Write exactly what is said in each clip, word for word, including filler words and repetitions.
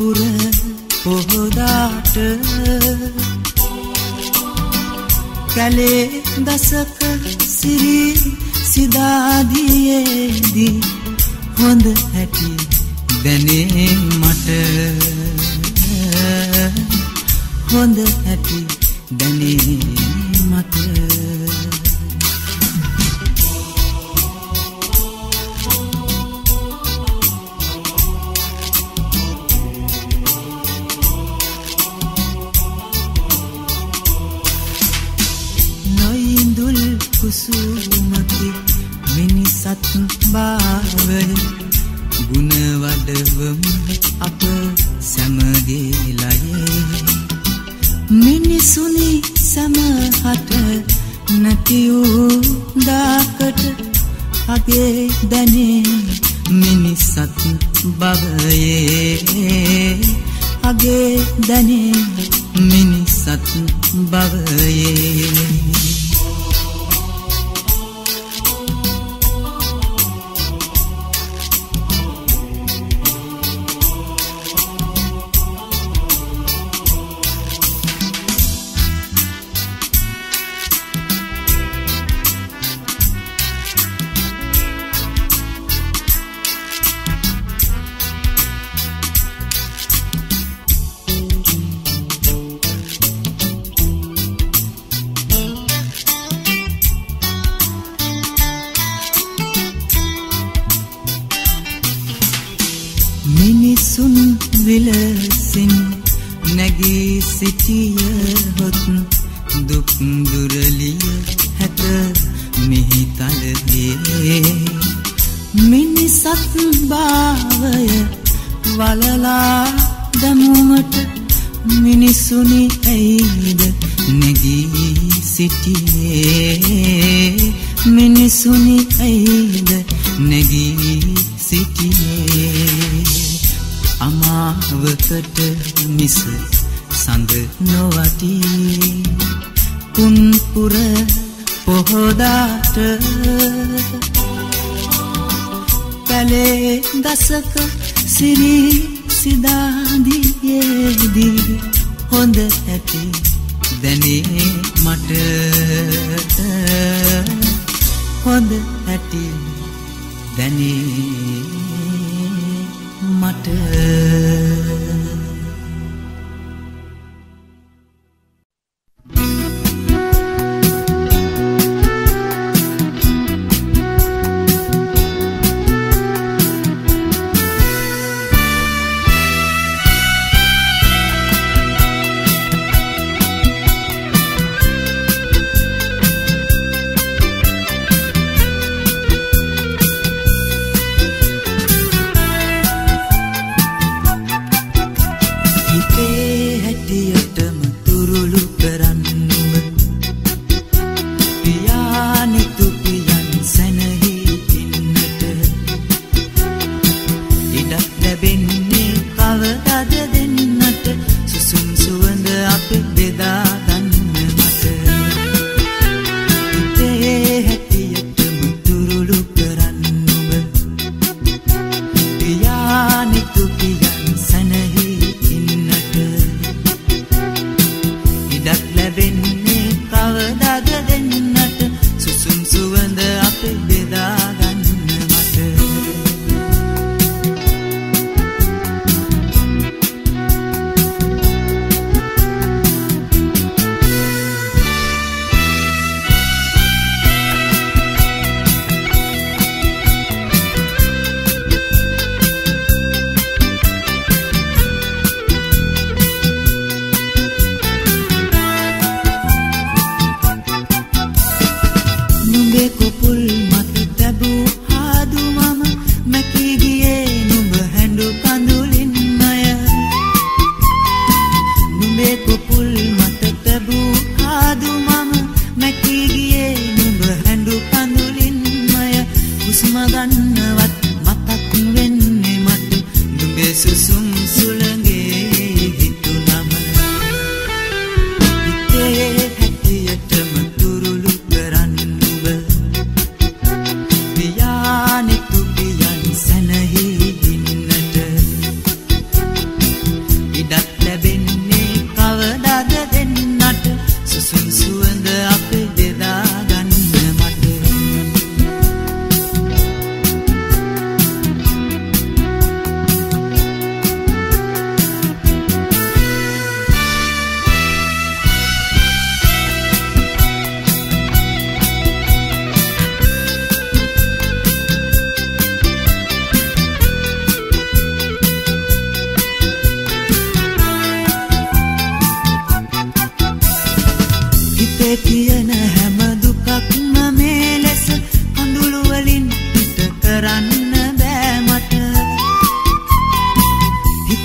පුර පොහොදාට කැලේ දසක සිරි සිදාදියේදී හොඳ හැටි දැනේ මට හොඳ හැටි දැනේ මට කුසුමකි මිනිසත් භාවය ගුණ වඩවම අප සමගේ ලයේ මිනිසුනි සමහට නැති වූ දාකට අගේ දැනේ මිනිසත් භවයේ අගේ දැනේ මිනිසත් භවයේ මිනිසුන් විලසින් නැගී සිටියහොත් දුක් දුරලිය හැත මෙහි තලයේ මිනිසත් භාවය වලලා දමුමට මිනිසුනි ඇයිද නැගී සිටියේ මිනිසුනි ඇයිද නැගී සිටියේ අමාවකට මිස සඳ නොවටි කුන්පුර පොහොදාට කැලේ දසක සිරි සිදාදියේදී හොඳ ඇති දැනේ මට හොඳ ඇති දැනේ මට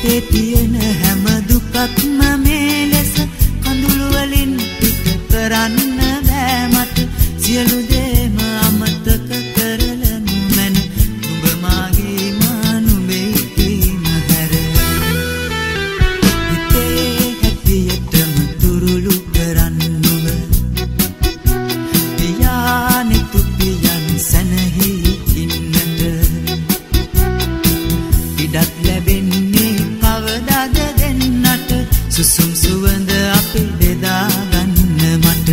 හිතේ තියෙන හැම දුකක්ම මේ ලෙස කඳුළු වලින් පිට කරන්න බෑ මට සියලු දේම අමතක කරලා නුමැන නුඹ මාගේ මා නුඹේ කීම හැර හිතේ හැටියටම තුරුළු කරන්න නුඹ පියානේ තුපියන් සැනහි ඉන්නට ඉඩක් ලැබෙන්නේ කවදාද දෙන්නට සුසුම් සුවඳ අපේ බෙදා ගන්න මට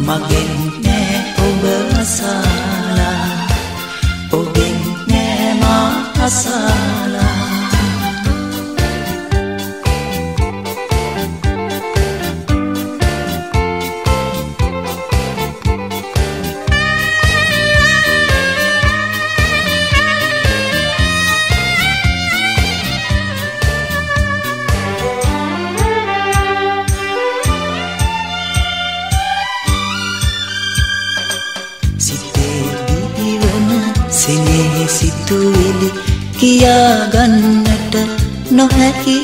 මගෙන් නෑ ඔබ අසාලා ඔබෙන් නෑ මා අසාලා සිතුවිලි කියාගන්නට නොහැකි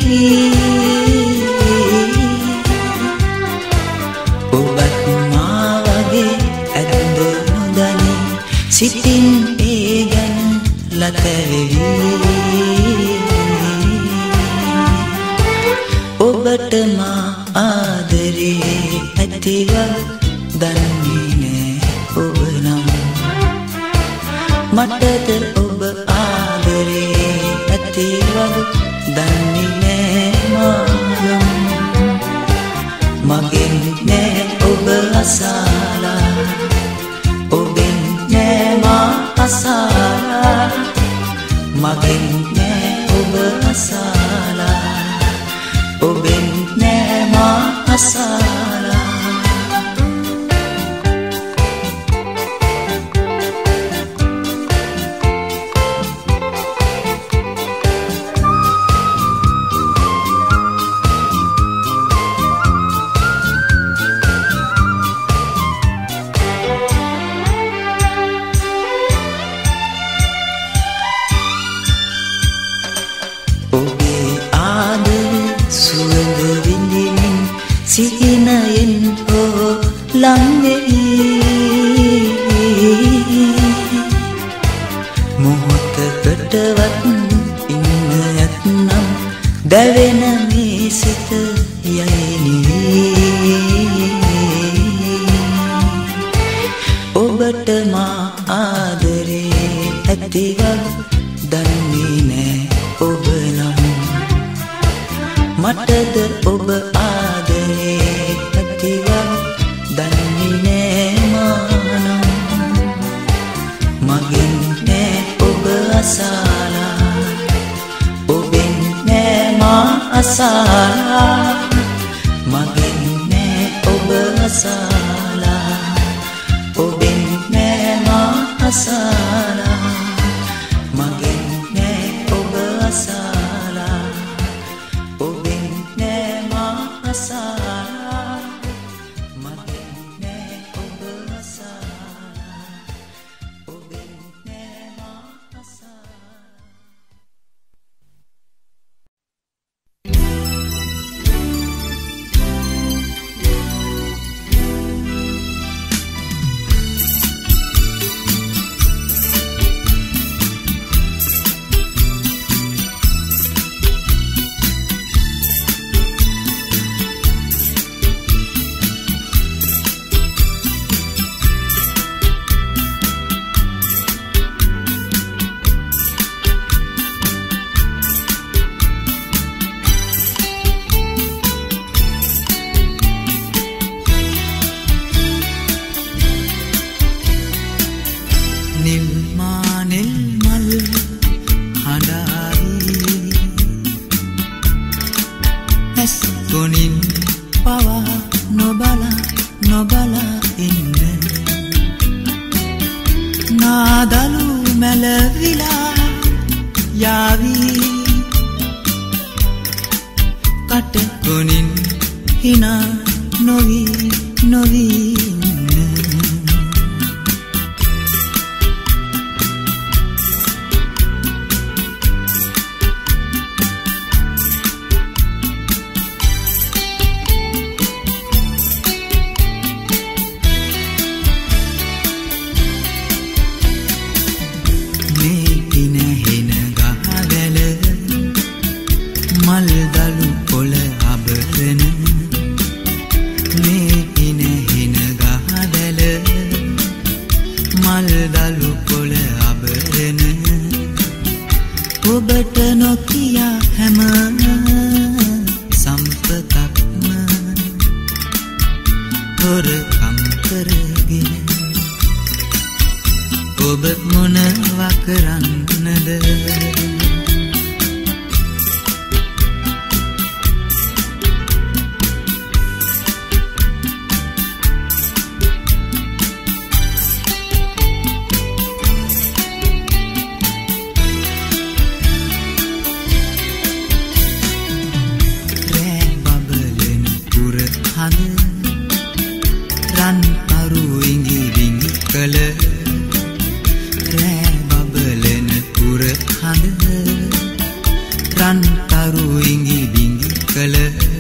ඔබත් මා වගේ ඇත්ත නොදනි සිතින් ඒ ගැන ලතවෙවි ඔබට මා ආදරේ ඇතිව දන්නේ නෑ ඔබ නම් මටද ඔබ ආදරේ ඇතිවද දන්නේ නෑ මානම් මගෙන් නෑ ඔබ අසාලා ඔබෙන් නෑ මා අසාලා මගෙන් නෑ ඔබ අසාලා ඔබෙන් නෑ මා අසාලා සිහිනයෙන් හෝ ලංවෙවි මොහොතකටවත් ඉන්න යත්නම් දැවෙන මේ සිත යයිනි ඔබට මා ආදරේ ඇතිව දන්නේ නෑ ඔබ නම් මටද ඔබ ආදරේ ඇතිව දන්නේ නෑ මානම් මගෙන් නෑ ඔබ අසාලා ඔබෙන් නෑ මා අසාලා මගෙන් නෑ ඔබ අසාලා ඔබෙන් නෑ මා අසාලා මගෙන් නෑ ඔබ අසාලා ඔබෙන් නෑ මා අසාලා මගෙන් නෑ ඔබ අසාලා ඔබෙන් නෑ මා අසාලා මල්දලු පොළ අබරන මේ ඉන හින ගහ හඳ රන් තරු ඉඟි විඟි කළ රෑ බබලන පුර හඳ රන් තරු ඉඟි විඟි කළ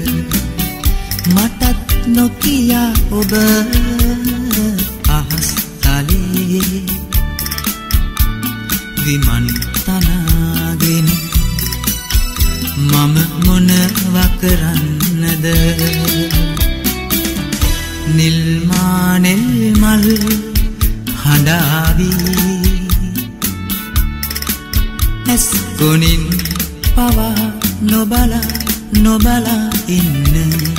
මටත් නොකියා ඔබ අහස් තලේ විමන් තනාගෙන මම මොනවා කරන්නද නිල් මානෙල් මල් හඬාවි ඇස් ගොනින් පවා නොබලා නොබලා ඉන්න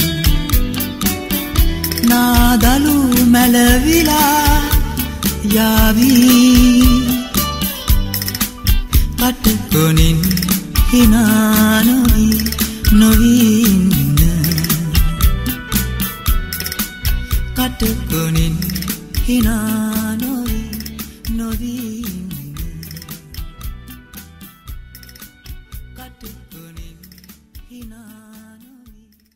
නාදලු මැලවිලා යාවි කටකොනින් හිනා නොවි නොවි ඉන්න කටකොනින් හිනා නොවි නොවි ඉන්න කටකොනින් හිනා නොවි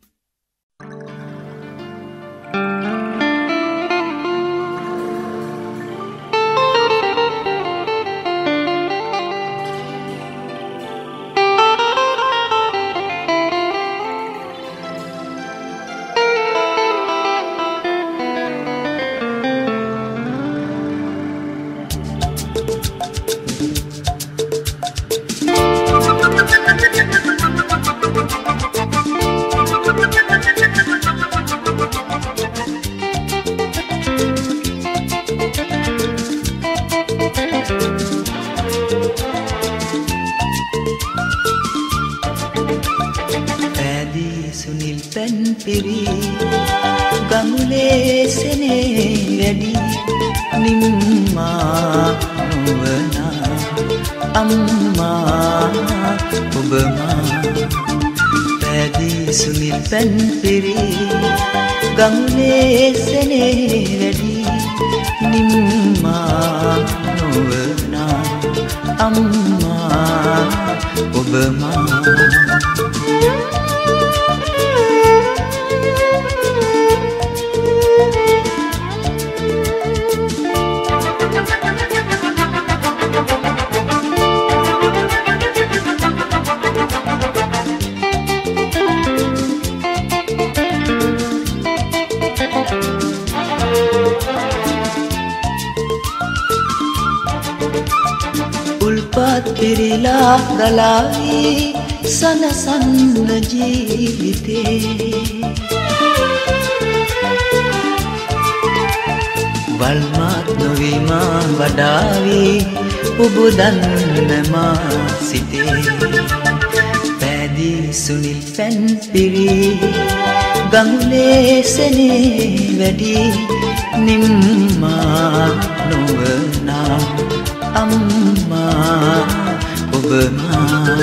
ගලාවි සනසන්න ජීවිතේ වල්මාත් නොවීමා වඩාවි ඔබ දන්නමා සිතේ පැදී සුනිල් පැන් පිරි ගඟුලේ සෙනේ වැඩි නිම්මා නොවනා අම්මා ඔබමා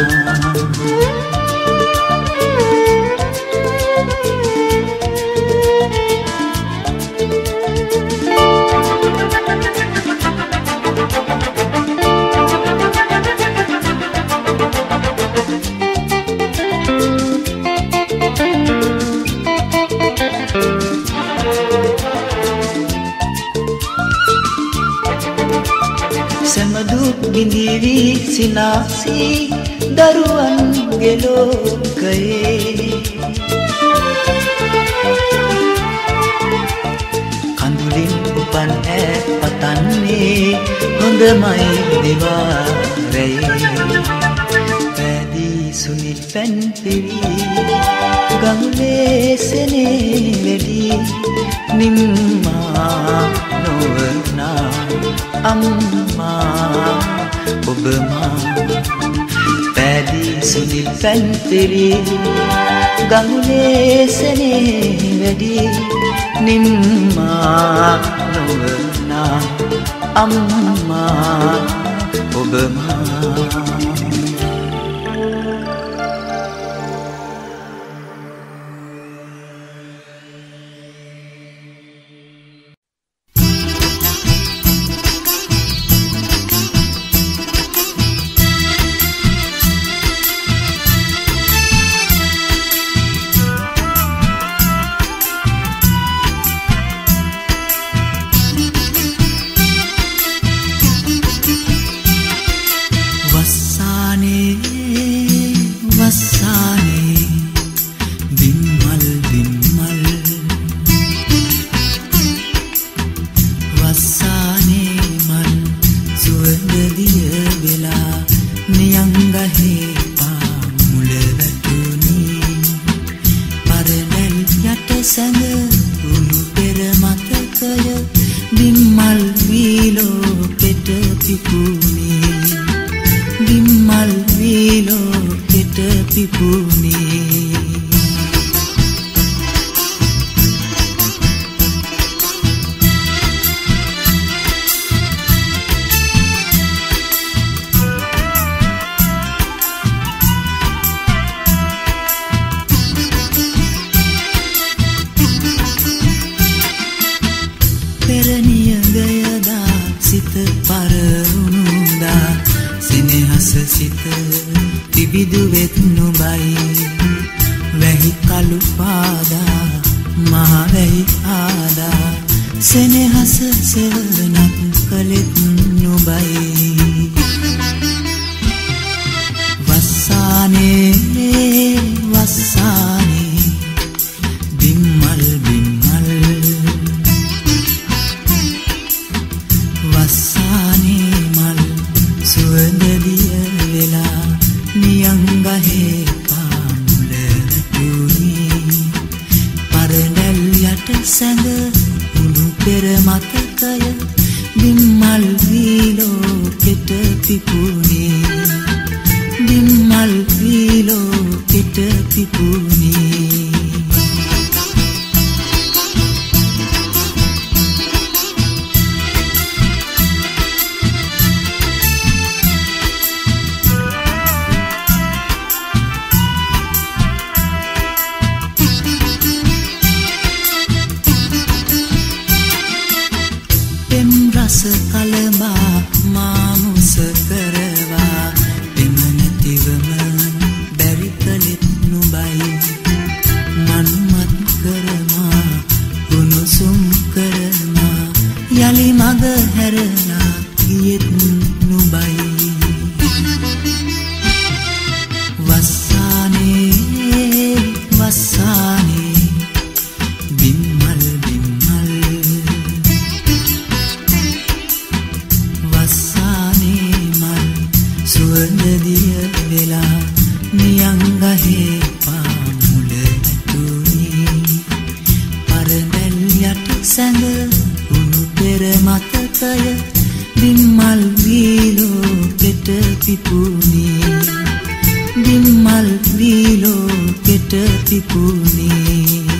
බිඳිවි සිනාසී දරුවන්ගේ ලෝකයේ කඳුලින් උපන් ඈ පතන්නේ හොඳමයි දිවාරයේ පැදී සුනිල් පැන් පිරි ගඟුලේ සෙනේ වැඩි නිම්මා නොවනා අම්මා ඔබමා පැදී සුනිල් පැන් පිරි ගඟුලේ සෙනේ වැඩි නිම්මා නොවනා අම්මා ඔබමා පිපුනේ බිම්මල් වීලෝකෙට පිපුනේ සිත පිබිදුවෙත් නුබයි වැහි කළු පාදා මහ වැහි ආදා සෙනෙහස සෙවණක් කළෙත් නුබයි වස්සානේ වස්සානේ බිම්මල් බිම්මල් වස්සානේ මල් සුවඳ දිය වෙලා නියංගහේ පාමුල වැටුනේ පරණැල් යට සැඟ උණු පෙර මතකය බිම්මල් වීලෝකෙට පිපුනේ බිම්මල් වීලෝකෙට පිපුනේ කලබා මාමුස කරවා දෙම නැතිවම බැරි කලෙත් නුබයි මන්මත් කරමා උණුසුම් කරමා යලි මග හැරලා ගියෙත් නුබයි වස්සානේ වස්සානේ බිම්මල් බිම්මල් සුවඳ දිය වෙලා නියංගහේ පාමුල වැටුනේ පරණැල් යට සැඟ උණු පෙර මතකය බිම්මල් වීලෝකෙට පිපුනේ බිම්මල් වීලෝකෙට පිපුනේ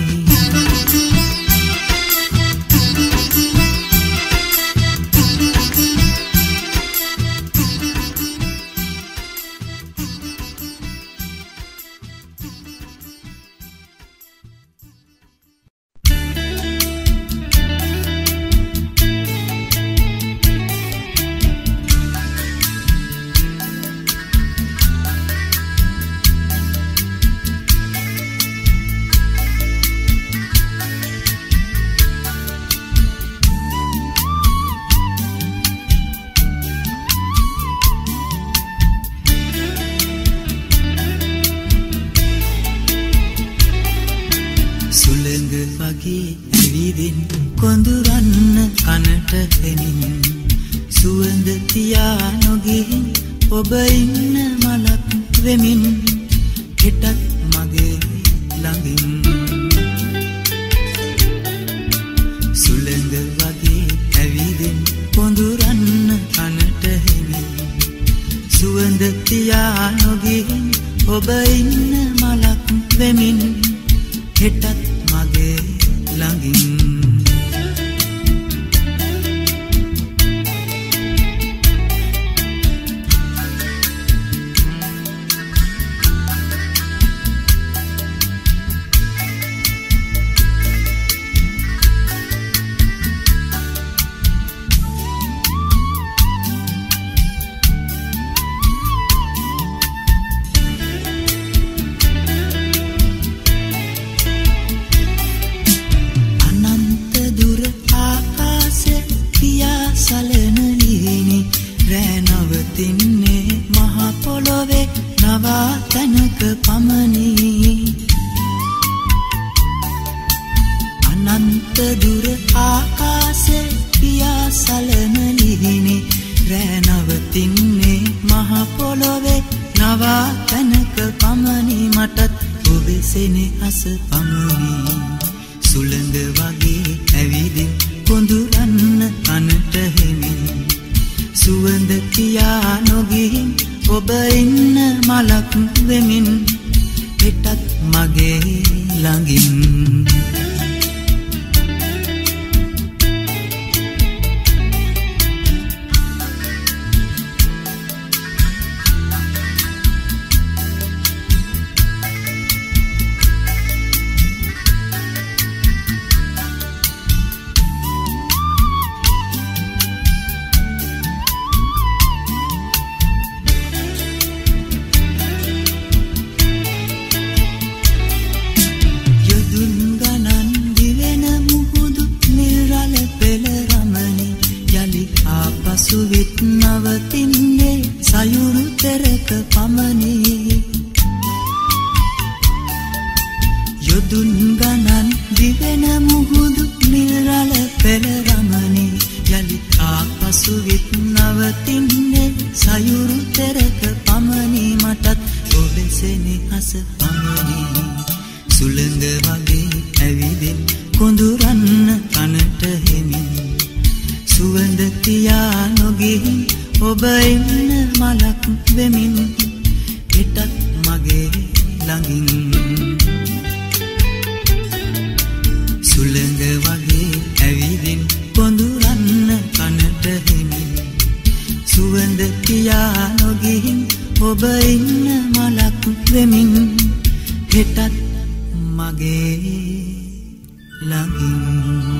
කොඳුරන්න කනට හෙමින් සුවඳ තියා නොගිහින් ඔබ ඉන්න මලක් වෙමින් හෙටත් මගේ ළඟින් සුළඟ වගේ ඇවිදින් කොඳුරන්න කනට හෙමින් සුවඳ තියා නොගිහින් ඔබ ඉන්න මලක් වෙමින් හෙටත් මගේ ළඟින් සුවඳ ළඟින් සුවිත් නවතින්නේ සයුරු තෙරක පමණි යොදුන් ගණන් දිවෙන මුහුදු නිරල පෙළ රමණි යලි ආපසු විත් නවතින්නේ සයුරු තෙරක පමණි මටත් ඔබසෙනි හස පමණි සුළඟ වගේ ඇවිදින් කොඳුරන්න කනට හිමින් සුවඳ තියා නොගිහින් ඔබ ඉන්න මලක් වෙමින් හිටත් මගේ ළඟින් සුළඟ වගේ ඇවිදින් කොඳුරන්න කනට හිමින් සුවඳ තියා නොගිහින් ඔබ ඉන්න මලක් වෙමින් හිටත් මගේ ළඟින්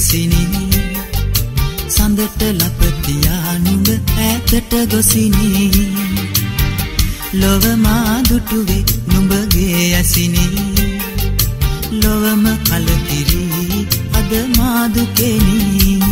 ඇසිනි සඳට ලපතියා නුඹ ඈතට ගොසිනි ලොව මා දුටුවේ නුඹගේ ඇසිනි ලොවම කලකිරි අද මා දුකෙනි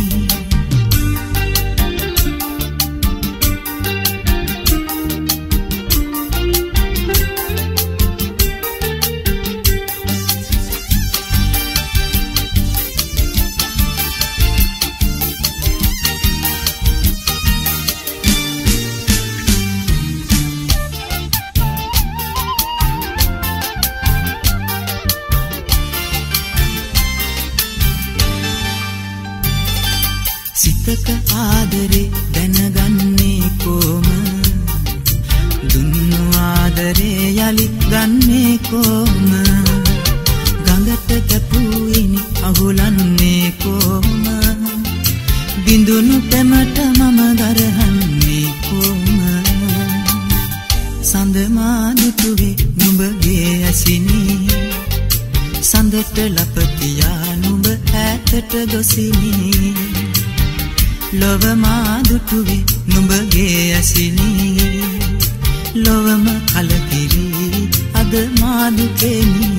සිතක ආදරේ දැනගන්නේ කොම දුන්නු ආදරේ යලි ගන්නේ කොම ගඟට කැපුයිනි අහුලන්නේ කොම බිඳුණු පෙමට මම ගරහන්නේ කොම සඳ මා දුටුවේ නුඹගේ ඇසිනි සඳට ලපතියා නුඹ ඈතට ගොසිනි ලොව මා දුටුවේ නුඹගේ ඇසිනි ලොවම කලකිරි අද මා දුකෙනි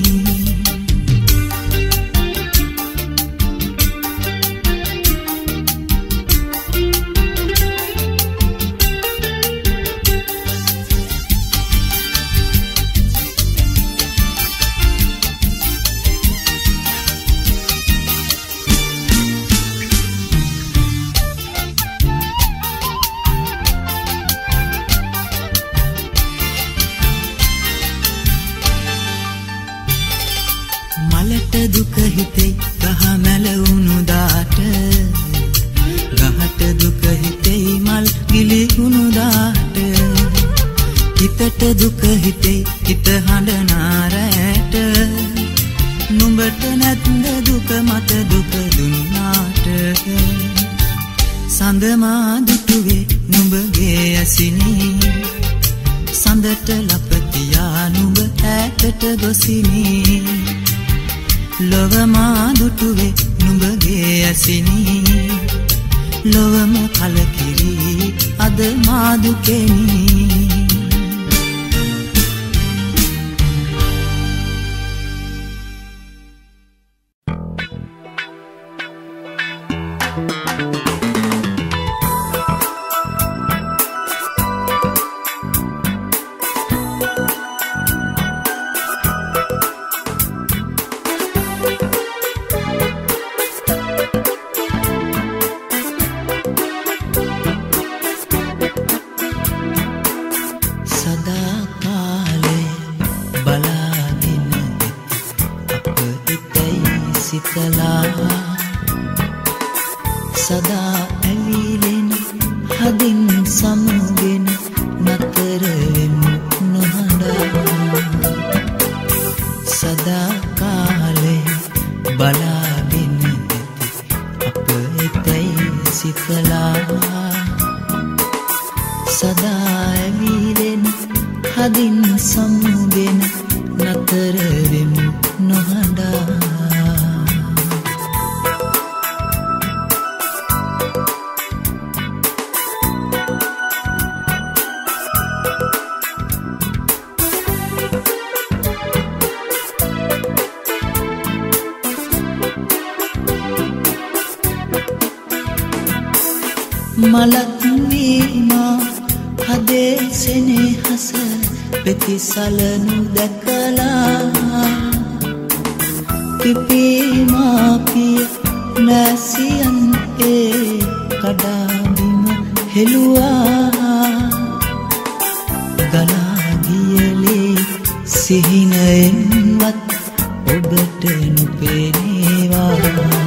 මලට දුක හිතේ ගහ මැල වුණු දාට ගහට දුක හිතේ මල් ගිලිහුණු දාට හිතට දුක හිතේ හිත හඬනා රැට නුඹට නැත්ද දුක මට දුක දුන්නාට සඳ මා දුටුවේ නුඹගේ ඇසිනි සඳට ලපතියා නුඹ ඈතට ගොසිනි ලොව මා දුටුවේ නුඹගේ ඇසිනි ලොවම කලකිරි අද මා දුකෙනි සදා ඇවිලෙන හදින් සමුගෙන නතර වෙමු නොහඬා සදා කාලේ බලාගෙන අප එතැයි සිතලා සදා ඇවිලෙන හදින් සමුගෙන නතර වෙමු නොහඬා මලක් වීමා හදේ සෙනෙහස පෙතිසලනු දැකලා පිපීමා පිය නැසියන් ඒ කඩාබිම හෙළුවා ගලා ගියලේ සිහිනයෙන්වත් ඔබට නොපෙනේවා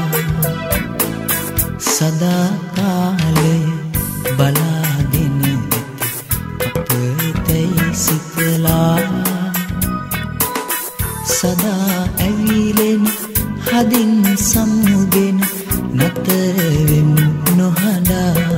සදා කාලය බලාගෙන අප එතැයි සිතලා සදා ඇවිලෙන හදින් සමුගෙන නතර වෙමු නොහඬා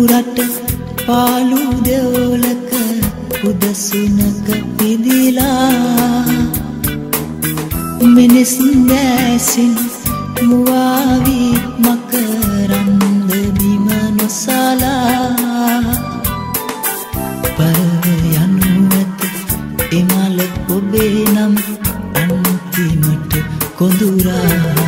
නුරට පාළු දෙවොලක උදසුනක පිදිලා මිනිස් දැසින් මුවාවි මකරන්ද බිම නොසලා පරව යනු ඇත එමල ඔබේ නම් අන්තිමට කොඳුරා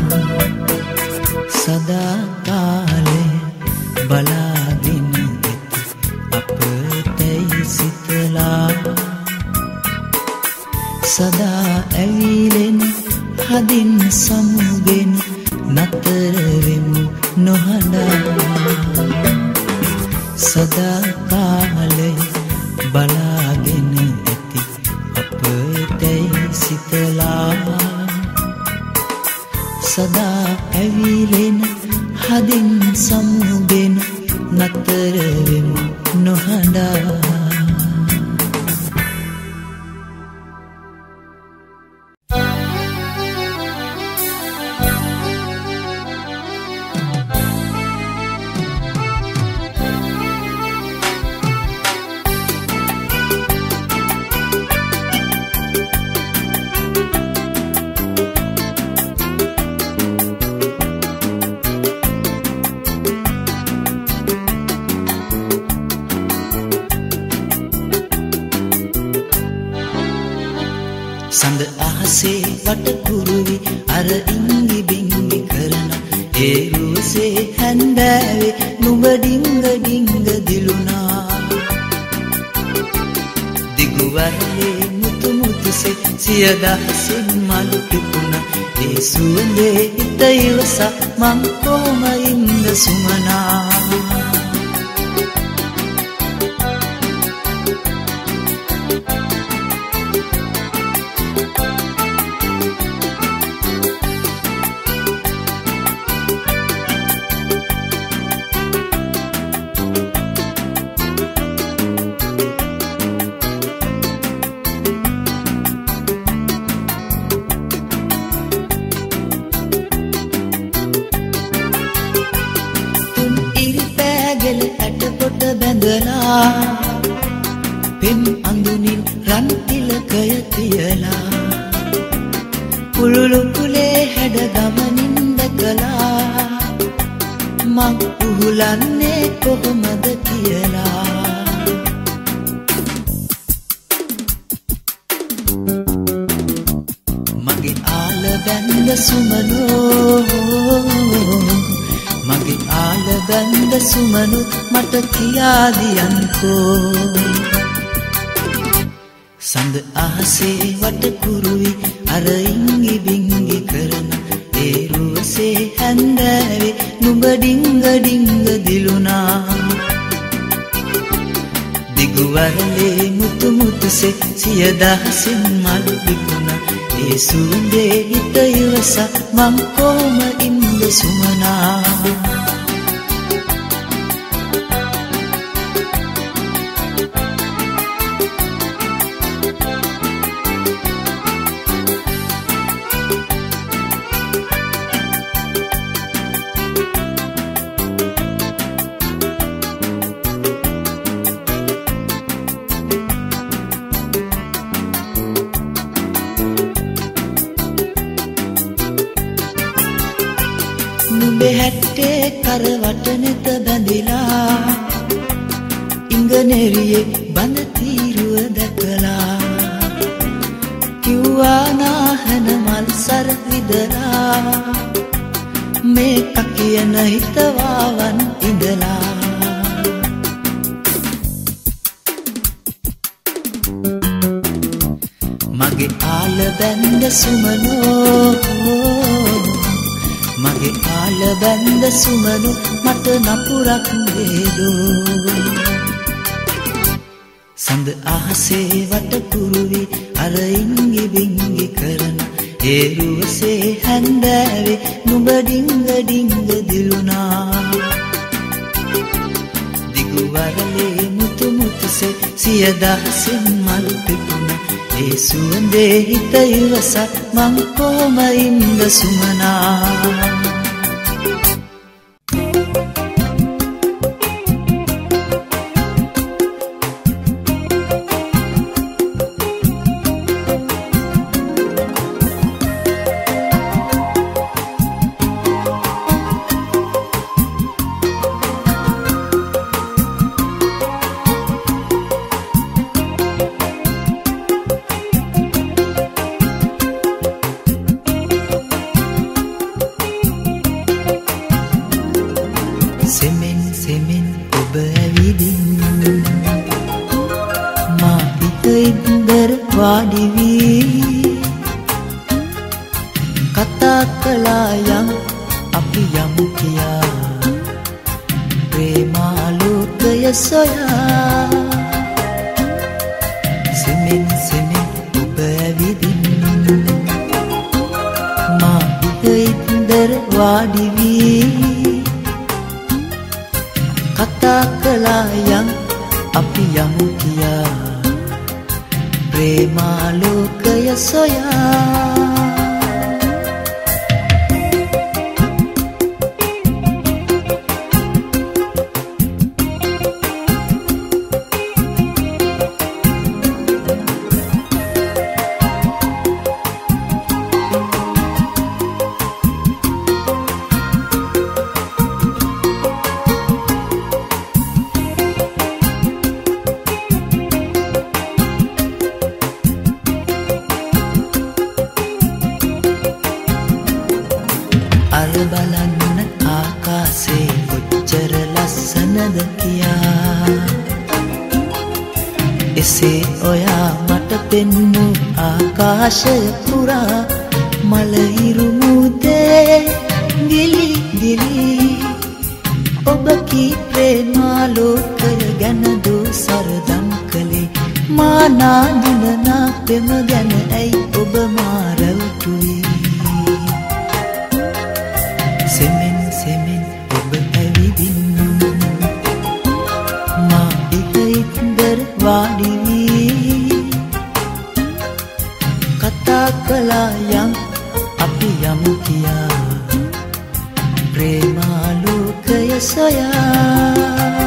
සදා කාලය බලාගෙන ඇත අපතයි සිතලා සදා ඇවිලෙන හදින් සමුගෙන නතර වෙමු නොහඬා සදා කාලය බලාගෙන ඇති අපතයි සිතලා සදා ඇවිලෙන හදින් සමුගෙන නතර වෙමු නොහඬා සඳ අහසේ වටකුරුවි අර ඉංගි බිංගි කරන ඒ රුවසේ හැන්දෑවේ නුඹ ඩිංග ඩිංග දිලුනා දිගුවරලේ මුතු මුතුසේ සිය දහසින් මලු පිපුණ ඒ සුවඳේ හිත ඉවසා මං කොහොම ඉන්න සුමනා පෙම් අඳුනින් රන් තිලකය තියලා පුළුළු කුලේ හැඩ ගමනින් දැකලා මං උහුලන්නේ කොහොමද කියලා මගේ ආල බැන්ද සුමනෝ මගේ ආල බැන්ද සුමනු මට කියා දියන්කෝ සඳ අහසේ වටකුරුවි අර ඉංගි බිංගි කරන ඒ රුවසේ හැන්දෑවේ නුඹ ඩිංග ඩිංග දිලුනා දිගුවරලේ මුතු මුතුසේ සිය දහසින් මලු විකුණා ඒ සුවඳේ හිත ඉවසා මං කොහොම ඉන්න සුමනා නුඹේ හැට්ටේ කරවට නෙත බැඳිලා ඉංගනේරියේ බඳ තීරුව දැකලා කිව්වා නාහන මල් සර විදලා මේක කියන හිතවාවන් ඉඳලා මගේ ආල බැන්ද සුමනෝ මගේ ආල බැන්ද සුමනු මට නපුරක් වේදෝ සඳ අහසේ වටකුරුවි අර ඉංගි බිංගි කරන ඒ රුවසේ හැන්දෑවේ නුඹ ඩිංග ඩිංග දිලුනා දිගුවරලේ මුතු මුතුසේ සිය දහසින් මලු පිපුණ ඒ සුවඳේ හිත ඉවසා මං කොහොම ඉන්න සුමනා සෙමින් ඔබ ඇවිදින් මා ඉතෙන්දර වාඩි වී කතා කළා යම් අපි යමු කියා ප්‍රේමාලෝකය සොයා සෙමින් සෙමින් ඔබ ඇවිදින් මා ඉතෙන්දර වාඩි වී කතා කළා යම් අපි යමු කියා ප්‍රේමාලෝකය සොයා බලන්න ආකාසේ කොච්චර ලස්සනද කියා එසේ ඔයා මට පෙන්නු ආකාශය පුරා මල හිරු මුදේ දිලි දිලි ඔබ කී ප්‍රේමාලෝකය ගැන දෝ සරදම් කළේ මා නාඳුනනා පෙම ගැන ඇයි ඔබ මා රැවටුවේ සෙමින් සෙමින් ඔබ ඇවිදින් මා ඉතෙන්දර වාඩි වී කතා කළා යම් අපි යමු කියා ප්‍රේමාලෝකය සොයා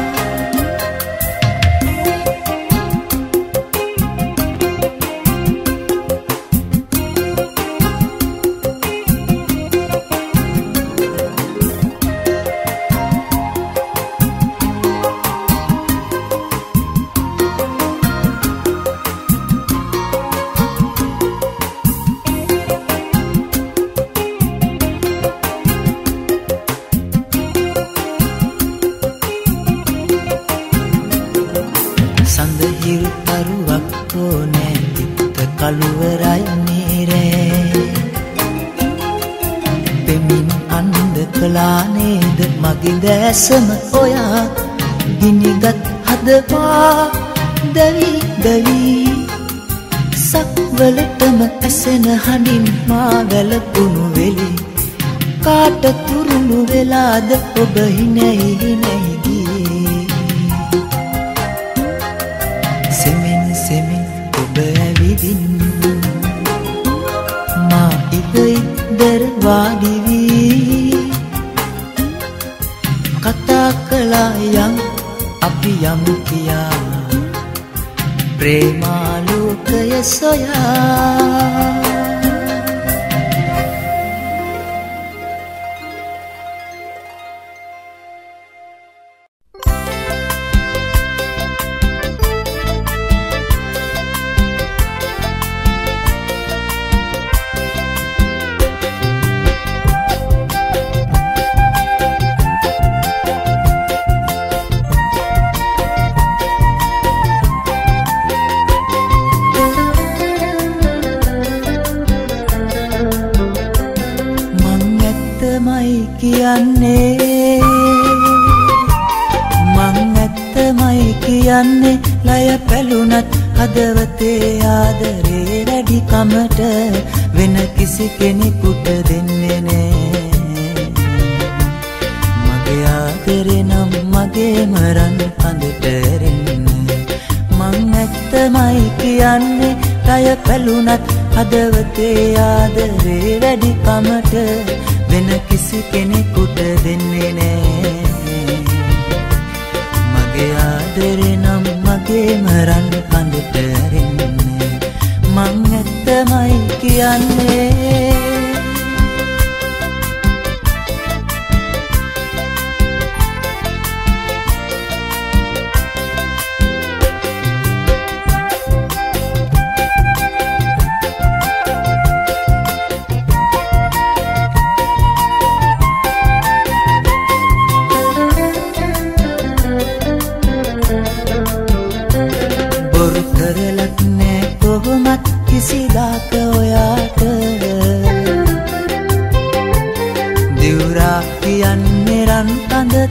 සඳහිරු තරුවක් ඕනෑ තිත්ත කළුවරයි නේරේ පෙමින් අන්ද කළා නේද මගේ දැසම ඔයා ගිනිගත් හදවා දැවි දැවි සක්වලටම ඇසෙන හඬින් මා වැළපුණු වෙලි කාට තුරුළු වෙලාද ඔබ හිනැයි හිනැයි සෙමින් සෙමින් ඔබ ඇවිදින් මා ඉතෙන්දර වාඩි වී කතා කළා යම් අපි යමු කියා ප්‍රේමාලෝකය සොයා කියන්නේ මං ඇත්තමයි කියන්නේ ලය පැලුණත් හදවතේ ආදරේ වැඩි කමට වෙන කිසි කෙනෙකුට දෙන්නේ නෑ මගේ ආදරේ නම් මගේ මරන් කඳට ඇරෙන්නේ මං ඇත්තමයි කියන්නේ ලය පැලුණත් හදවතේ ආදරේ වැඩි කමට වෙන කිසි කෙනෙකුට දෙන්නේ නෑ මගේ ආදරේ නම් මගේ මරන් කඳට ඇරෙන්නේ මං ඇත්තමයි කියන්නේ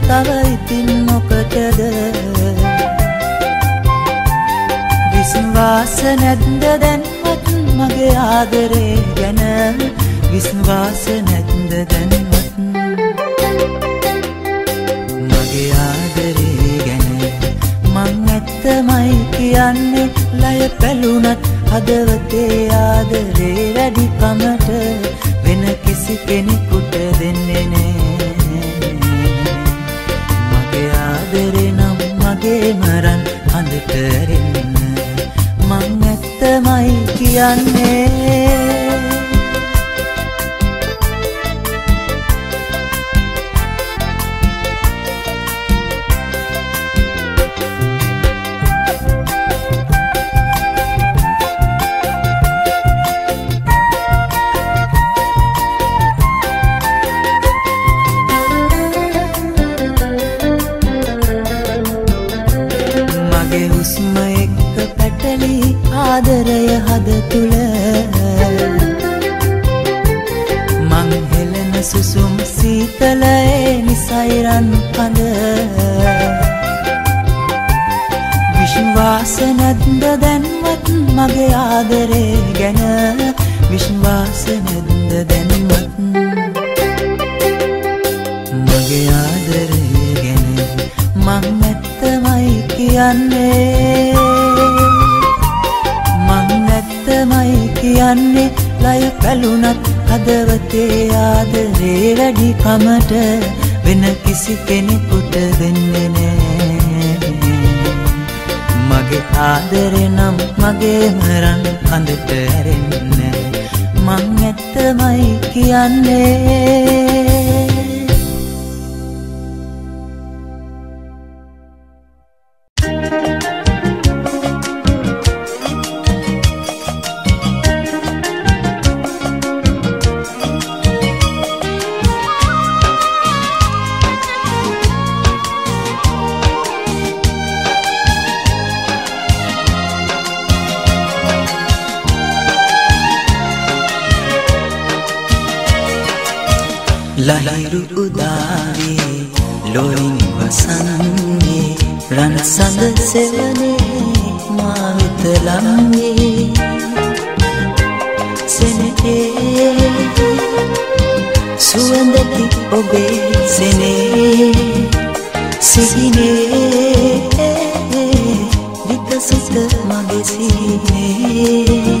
තව ඉතින් මොකටද විශ්වාස නැද්ද දැන්වත් මගේ ආදරේ ගැන විශ්වාස නැද්ද දැන්වත් මගේ ආදරේ ගැන මං ඇත්තමයි කියන්නේ ලය පැලුණත් හදවතේ ආදරේ වැඩි කමට වෙන කිසි කෙනෙකුට දෙන්නේ නෑ මගේ ආදරේ නම් මගේ මරන් හඳට ඇරෙන්න මං ඇත්තමයි කියන්නේ ආදරය හද තුල මං හෙලන සුසුම් සීතලේ නිසයිරන් කඳ විශ්වාස නැද්ද දැන්වත් මගේ ආදරේ ගැන විශ්වාස නැද්ද දැන්වත් මගේ ආදරේ ගැන මං ඇත්තමයි කියන්නේ මයි කියන්නේ ලය පැලුණත් හදවතේ ආදරේ වැඩි කමට වෙන කිසි කෙනෙකුට දෙන්නේ නෑ මගේ ආදරේ නම් මගේ මරන් කඳට ඇරෙන්න මං ඇත්තමයි කියන්නේ ලහිරු උදාවේ ලොයින් වසන්නේ රන් සඳ සෙවනේ මා වෙත ලංවේ සෙනෙහේ සුවඳති ඔබේ සෙනේ සිහිනේ විකසිත මගේ සිහිනේ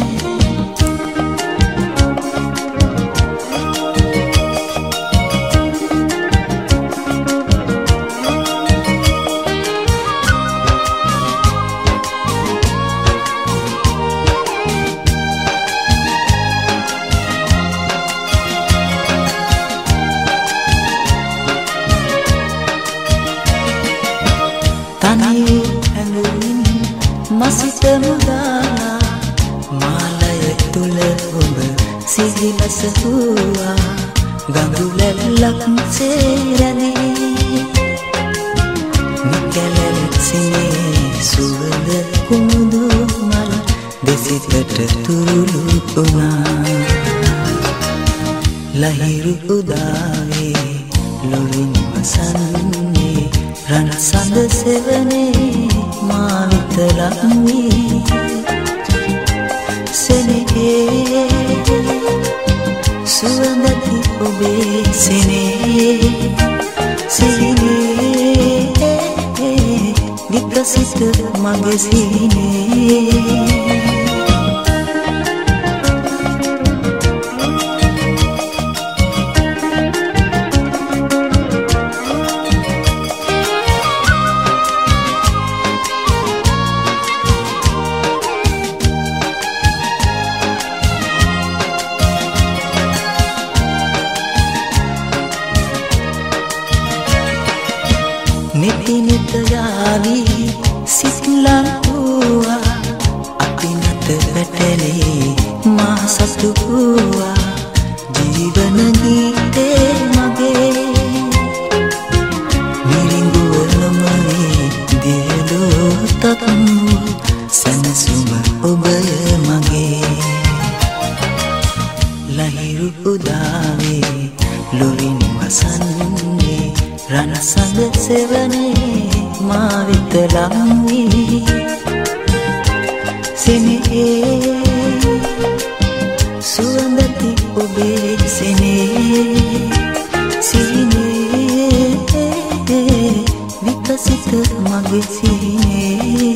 මසිත මුදා මාලය තුල ඔබ සිහිලස හුවා ගඟුලැල්ලක් සේරනේ නිකලෙල් සිනේ සුවඳ කුමුදු මල් දෙසිතට තුරුළු වුණා ලහිරු උදාවේ ලොරින් වසන්නේ රන් සඳ සෙවනේ මා වෙත ලංවී සෙනෙහේ සුවඳති ඔබේ සෙනේ සිහිනේ විකසිත මගේ සිහිනේ නිති නිත යාවී සිත්ලන් වූවා අපි නැත වැටලේ මා සතු වූවා ජීවන ගීතේ මගේ මිරිඟුවලමනේ දියලෝ තත්මු සනසුම ඔබය මගේ ලහිරු උදාවේ ලොරින් වසන්නේ රනස සඳ සෙවනේ මා වෙත ලං වී සෙනෙහේ සුවඳති ඔබේ සෙනෙහේ සිහිනේ විකසිත මගේ සිහිනේ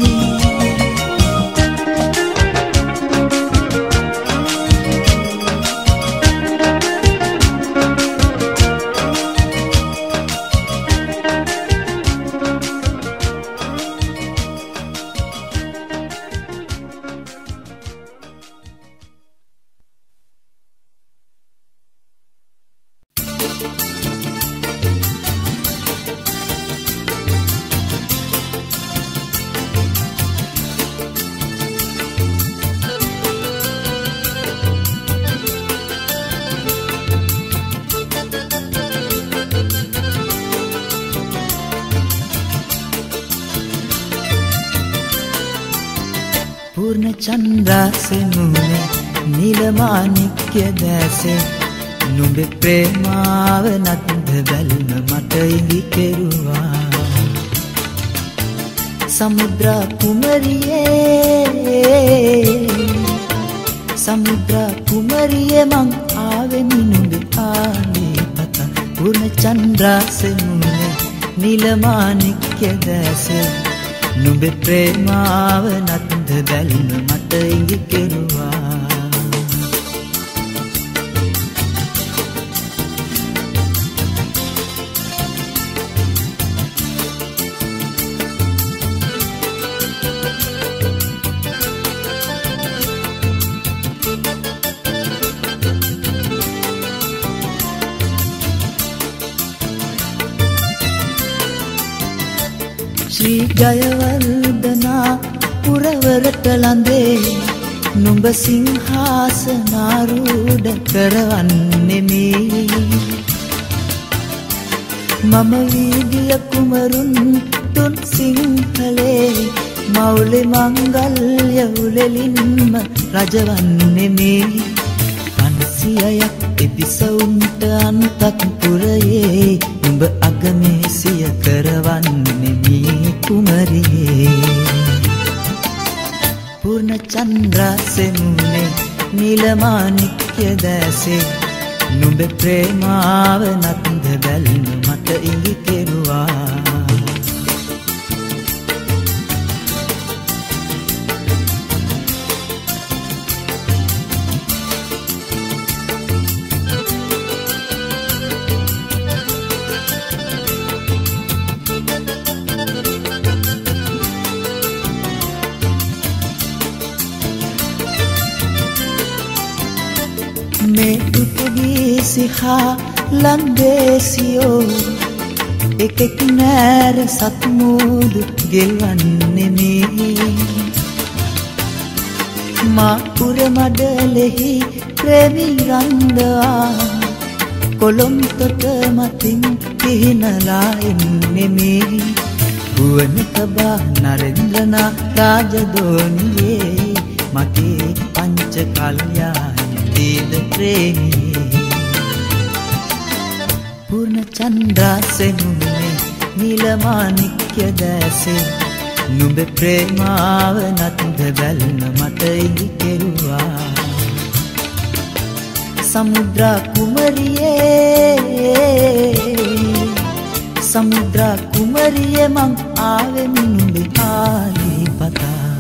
पूर्ण चंद्रा से मुने नीलमाणिक्य दैसे नुඹ प्रेमाव नद्ද බැල්ම මට ඉඟි කෙරුවා සමුද්‍ර කුමරියේ සමුද්‍ර කුමරියේ මං ආවෙමි නුඹ ආලේ පත पूर्ण चंद्रा से मुने नीलमाणिक्य दैसे නුඹ ප්‍රේමාව නද්ද බැල්ම මට ඉඟි කෙරුවා ශ්‍රී ජයවර්ධනා පුරවරට ලඳේ නුඹ සිංහාසනාරූඪ කරවන්නෙමි මම වීදිය කුමරුන් තුන් සිංහලේ මෞලි මංගල්‍ය උලෙලින්ම රජවන්නෙමි පන්සියයක් එපිසවුන්ට අන්තපුරයේ නුඹ අගමේසිය කරවන්නෙමි कुमरिये पूर्ण चंद्रा से मुने नीलमाणिक्य दैसे नुඹ प्रेमाव නද්ද බැල්ම මට ඉඟි කෙරුවා मैं पुर्तगीसी हा ලන්දේසියෝ එකෙක් නෑර සත්මුදු ගෙල්වන්නෙමි මා පුර මඩලෙහි ප්‍රේමී රන්දා කොළොම්තොට මතින් පිහිනලා එන්නෙමි ගුවනකබා නරේන්ද්‍රනා රාජධෝනියේ මගේ පංච කල්යාණීද ප්‍රේමී पूर्ण चंद्रा से मुने नीलमाणिक्य दैसे नुඹ प्रेमाव නද්ද බැල්ම මට ඉඟි කෙරුවා समुद्र कुमरिये समुद्र कुमरिये මං ආවෙමි නුඹ ආලේ පතා